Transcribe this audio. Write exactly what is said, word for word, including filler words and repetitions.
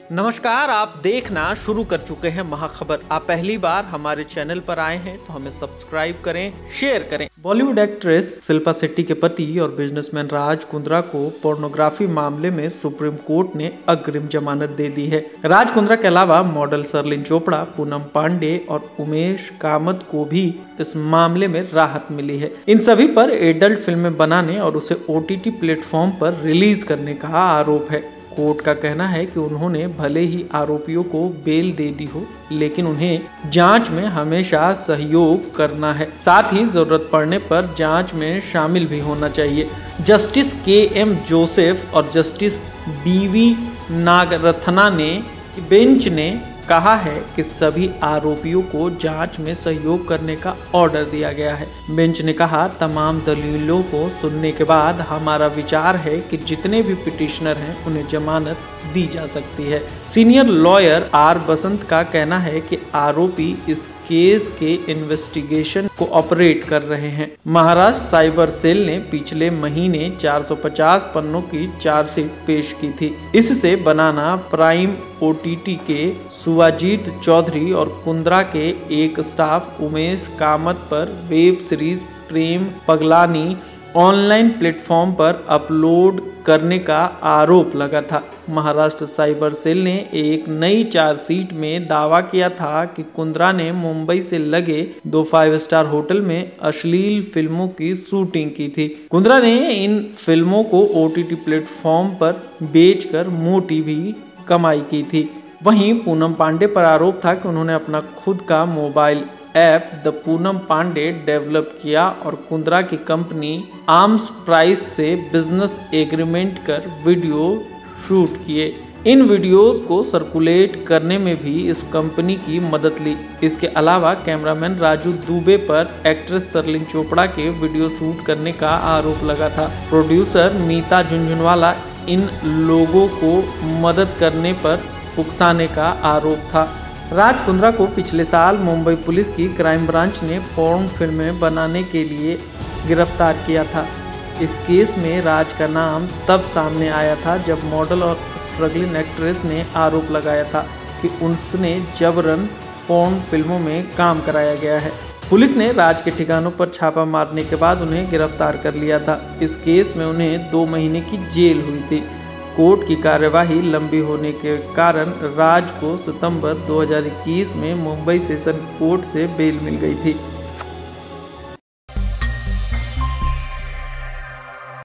नमस्कार, आप देखना शुरू कर चुके हैं महाखबर। आप पहली बार हमारे चैनल पर आए हैं तो हमें सब्सक्राइब करें, शेयर करें। बॉलीवुड एक्ट्रेस शिल्पा शेट्टी के पति और बिजनेसमैन राज कुंद्रा को पोर्नोग्राफी मामले में सुप्रीम कोर्ट ने अग्रिम जमानत दे दी है। राज कुंद्रा के अलावा मॉडल शर्लिन चोपड़ा, पूनम पांडे और उमेश कामत को भी इस मामले में राहत मिली है। इन सभी पर एडल्ट फिल्में बनाने और उसे ओटीटी प्लेटफॉर्म पर रिलीज करने का आरोप है। कोर्ट का कहना है कि उन्होंने भले ही आरोपियों को बेल दे दी हो, लेकिन उन्हें जांच में हमेशा सहयोग करना है। साथ ही जरूरत पड़ने पर जांच में शामिल भी होना चाहिए। जस्टिस के एम जोसेफ और जस्टिस बीवी नागरत्ना ने बेंच ने कहा है कि सभी आरोपियों को जांच में सहयोग करने का ऑर्डर दिया गया है। बेंच ने कहा, तमाम दलीलों को सुनने के बाद हमारा विचार है कि जितने भी पिटिशनर हैं उन्हें जमानत दी जा सकती है। सीनियर लॉयर आर बसंत का कहना है कि आरोपी इस केस के इन्वेस्टिगेशन को ऑपरेट कर रहे हैं। महाराष्ट्र साइबर सेल ने पिछले महीने चार सौ पचास पन्नों की चार्जशीट पेश की थी। इससे बनाना प्राइम ओटीटी के सुवाजीत चौधरी और कुंद्रा के एक स्टाफ उमेश कामत पर web series Prem Paglani online platform पर अपलोड करने का आरोप लगा था। महाराष्ट्र साइबर सेल ने एक नई चार्जशीट में दावा किया था कि कुंद्रा ने मुंबई से लगे दो फाइव स्टार होटल में अश्लील फिल्मों की शूटिंग की थी। कुंद्रा ने इन फिल्मों को ओटीटी प्लेटफॉर्म पर बेचकर मोटी भी कमाई की थी। वहीं पूनम पांडे पर आरोप था कि उन्होंने अपना खुद का mobile app the Poonam Pandey develop किया और कुंद्रा की कंपनी आर्म्स प्राइस से बिजनेस एग्रीमेंट कर वीडियो शूट किए। इन वीडियोस को सर्कुलेट करने में भी इस कंपनी की मदद ली। इसके अलावा कैमरामैन राजू दुबे पर एक्ट्रेस शर्लिन चोपड़ा के वीडियो शूट करने का आरोप लगा था। प्रोड्यूसर मीता झुनझुनवाला इन लोगों को मदद करने पर उकसाने का आरोप था। राज कुंद्रा को पिछले साल मुंबई पुलिस की क्राइम ब्रांच ने पोर्न फिल्में बनाने के लिए गिरफ्तार किया था। इस केस में राज का नाम तब सामने आया था जब मॉडल और स्ट्रगलिंग एक्ट्रेस ने आरोप लगाया था कि उसने जबरन पोर्न फिल्मों में काम कराया गया है। पुलिस ने राज के ठिकानों पर छापा मारने के बाद उन्हें गिरफ्तार कर लिया था। इस केस में उन्हें दो महीने की जेल हुई थी। कोर्ट की कार्यवाही लंबी होने के कारण राज को सितंबर दो हज़ार इक्कीस में मुंबई सेशन कोर्ट से बेल मिल गई थी।